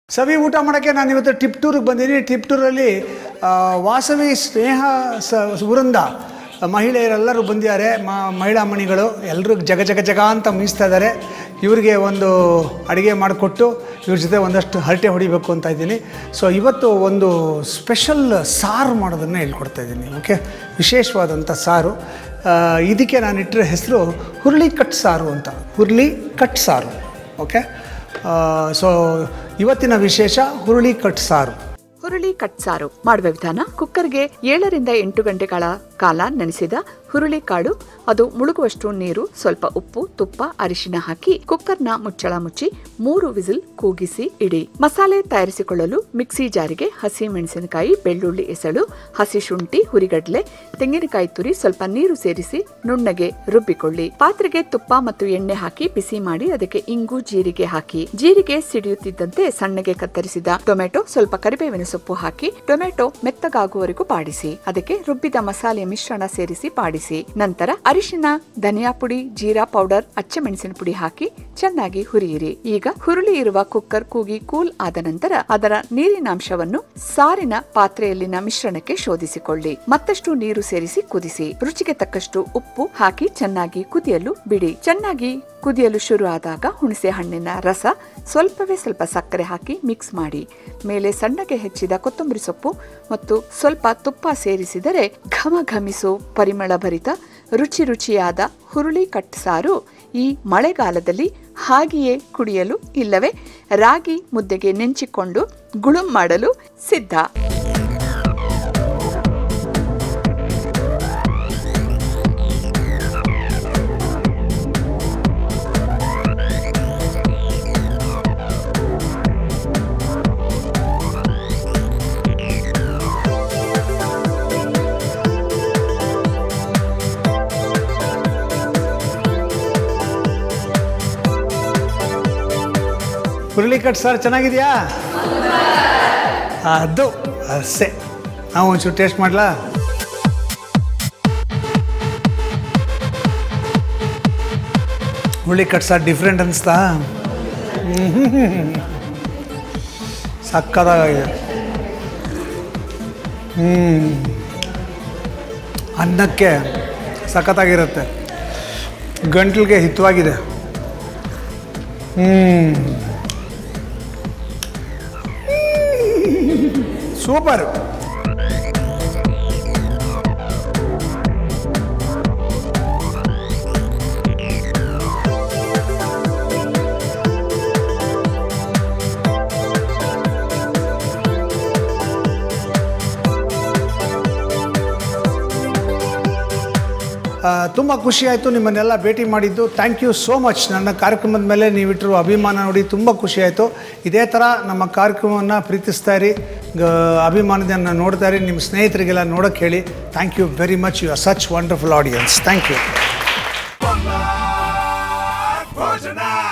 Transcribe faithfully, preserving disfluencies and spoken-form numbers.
ಸವಿ ಊಟ ಮಾಡೋಕ್ಕೆ ನಾನು ಇವತ್ತು ಟಿಪ್ ಟೂರಿಗೆ ಬಂದಿದ್ದೀನಿ. ಟಿಪ್ ಟೂರಲ್ಲಿ ವಾಸವಿ ಸ್ನೇಹ ಸ ವೃಂದ ಮಹಿಳೆಯರೆಲ್ಲರೂ ಬಂದಿದ್ದಾರೆ. ಮಹಿಳಾ ಮಣಿಗಳು ಎಲ್ಲರೂ ಜಗ ಜಗ ಜಗ ಅಂತ ಮೀಸ್ತಾ ಇದ್ದಾರೆ. ಇವರಿಗೆ ಒಂದು ಅಡುಗೆ ಮಾಡಿಕೊಟ್ಟು ಇವ್ರ ಜೊತೆ ಒಂದಷ್ಟು ಹರಟೆ ಹೊಡಿಬೇಕು ಅಂತ ಇದ್ದೀನಿ. ಸೊ ಇವತ್ತು ಒಂದು ಸ್ಪೆಷಲ್ ಸಾರು ಮಾಡೋದನ್ನು ಹೇಳ್ಕೊಡ್ತಾ ಇದ್ದೀನಿ. ಓಕೆ, ವಿಶೇಷವಾದಂಥ ಸಾರು. ಇದಕ್ಕೆ ನಾನು ಇಟ್ಟಿರೋ ಹೆಸರು ಹುರುಳಿ ಕಟ್ ಸಾರು ಅಂತ. ಹುರುಳಿ ಕಟ್ ಸಾರು. ಓಕೆ, ಸೊ ಇವತ್ತಿನ ವಿಶೇಷ ಹುರುಳಿ ಕಟ್ ಸಾರು. ಹುರುಳಿ ಕಟ್ ಸಾರು ಮಾಡುವ ವಿಧಾನ: ಕುಕ್ಕರ್ಗೆ ಏಳರಿಂದ ಎಂಟು ಗಂಟೆಗಳ ಕಾಲ ನೆನೆಸಿದ ಹುರುಳಿ ಕಾಳು, ಅದು ಮುಳುಗುವಷ್ಟು ನೀರು, ಸ್ವಲ್ಪ ಉಪ್ಪು, ತುಪ್ಪ, ಅರಿಶಿನ ಹಾಕಿ ಕುಕ್ಕರ್ನ ಮುಚ್ಚಳ ಮುಚ್ಚಿ ಮೂರು ವಿಸಿಲ್ ಕೂಗಿಸಿ ಇಡಿ. ಮಸಾಲೆ ತಯಾರಿಸಿಕೊಳ್ಳಲು ಮಿಕ್ಸಿ ಜಾರಿಗೆ ಹಸಿ ಮೆಣಸಿನಕಾಯಿ, ಬೆಳ್ಳುಳ್ಳಿ ಎಸಳು, ಹಸಿ ಶುಂಠಿ, ಹುರಿಗಡ್ಲೆ, ತೆಂಗಿನಕಾಯಿ ತುರಿ, ಸ್ವಲ್ಪ ನೀರು ಸೇರಿಸಿ ನುಣ್ಣಗೆ ರುಬ್ಬಿಕೊಳ್ಳಿ. ಪಾತ್ರೆಗೆ ತುಪ್ಪ ಮತ್ತು ಎಣ್ಣೆ ಹಾಕಿ ಬಿಸಿ ಮಾಡಿ ಅದಕ್ಕೆ ಇಂಗು, ಜೀರಿಗೆ ಹಾಕಿ. ಜೀರಿಗೆ ಸಿಡಿಯುತ್ತಿದ್ದಂತೆ ಸಣ್ಣಗೆ ಕತ್ತರಿಸಿದ ಟೊಮೆಟೊ, ಸ್ವಲ್ಪ ಕರಿಬೇವಿನ ಸೊಪ್ಪು ಹಾಕಿ ಟೊಮೆಟೊ ಮೆತ್ತಗಾಗುವವರೆಗೂ ಬಾಡಿಸಿ. ಅದಕ್ಕೆ ರುಬ್ಬಿದ ಮಸಾಲೆ ಮಿಶ್ರಣ ಸೇರಿಸಿ ಬಾಡಿಸಿ. ನಂತರ ಅರಿಶಿನ, ಧನಿಯಾ ಪುಡಿ, ಜೀರಾ ಪೌಡರ್, ಅಚ್ಚಮೆಣಸಿನ ಪುಡಿ ಹಾಕಿ ಚೆನ್ನಾಗಿ ಹುರಿಯಿರಿ. ಈಗ ಹುರುಳಿ ಇರುವ ಕುಕ್ಕರ್ ಕೂಗಿ ಕೂಲ್ ಆದ ನಂತರ ಅದರ ನೀರಿನಾಂಶವನ್ನು ಸಾರಿನ ಪಾತ್ರೆಯಲ್ಲಿನ ಮಿಶ್ರಣಕ್ಕೆ ಶೋಧಿಸಿಕೊಳ್ಳಿ. ಮತ್ತಷ್ಟು ನೀರು ಸೇರಿಸಿ ಕುದಿಸಿ. ರುಚಿಗೆ ತಕ್ಕಷ್ಟು ಉಪ್ಪು ಹಾಕಿ ಚೆನ್ನಾಗಿ ಕುದಿಯಲು ಬಿಡಿ. ಚೆನ್ನಾಗಿ ಕುದಿಯಲು ಶುರು ಆದಾಗ ಹುಣಸೆ ಹಣ್ಣಿನ ರಸ, ಸ್ವಲ್ಪವೇ ಸ್ವಲ್ಪ ಸಕ್ಕರೆ ಹಾಕಿ ಮಿಕ್ಸ್ ಮಾಡಿ. ಮೇಲೆ ಸಣ್ಣಗೆ ಹೆಚ್ಚಿದ ಕೊತ್ತಂಬರಿ ಸೊಪ್ಪು ಮತ್ತು ಸ್ವಲ್ಪ ತುಪ್ಪ ಸೇರಿಸಿದರೆ ಘಮ ಘಮಿಸೋ ಪರಿಮಳ ಭರಿತ ರುಚಿ ರುಚಿಯಾದ ಹುರುಳಿ ಕಟ್ ಸಾರು ಈ ಮಳೆಗಾಲದಲ್ಲಿ ಹಾಗೆಯೇ ಕುಡಿಯಲು ಇಲ್ಲವೇ ರಾಗಿ ಮುದ್ದೆಗೆ ನೆಂಚಿಕೊಂಡು ಗುಳುಂ ಮಾಡಲು ಸಿದ್ಧ. ಹುರುಳಿ ಕಟ್ ಸಾರು ಚೆನ್ನಾಗಿದೆಯಾ? ಅದು ಅಷ್ಟೇ. ನಾವು ಒಂಚೂರು ಟೇಸ್ಟ್ ಮಾಡಲಾ? ಹುರುಳಿ ಕಟ್ ಸಾರು ಡಿಫ್ರೆಂಟ್ ಅನಿಸ್ತಾ? ಸಕ್ಕತ್ತಾಗಿದೆ. ಹ್ಞೂ, ಅನ್ನಕ್ಕೆ ಸಖತ್ತಾಗಿರುತ್ತೆ, ಗಂಟ್ಲಿಗೆ ಹಿತವಾಗಿದೆ. ಹ್ಞೂ, ಸೂಪರ್. ತುಂಬ ಖುಷಿ ಆಯಿತು ನಿಮ್ಮನ್ನೆಲ್ಲ ಭೇಟಿ ಮಾಡಿದ್ದು. Thank you so much. ನನ್ನ ಕಾರ್ಯಕ್ರಮದ ಮೇಲೆ ನೀವಿಟ್ಟಿರುವ ಅಭಿಮಾನ ನೋಡಿ ತುಂಬ ಖುಷಿ ಆಯಿತು. ಇದೇ ಥರ ನಮ್ಮ ಕಾರ್ಯಕ್ರಮವನ್ನು ಪ್ರೀತಿಸ್ತಾ ಇರಿ, ಅಭಿಮಾನದಿಂದ ನೋಡ್ತಾ ಇರಿ. ನಿಮ್ಮ ಸ್ನೇಹಿತರಿಗೆಲ್ಲ ನೋಡೋಕ್ಕೆ ಹೇಳಿ. Thank you very much. You are such wonderful audience. Thank you.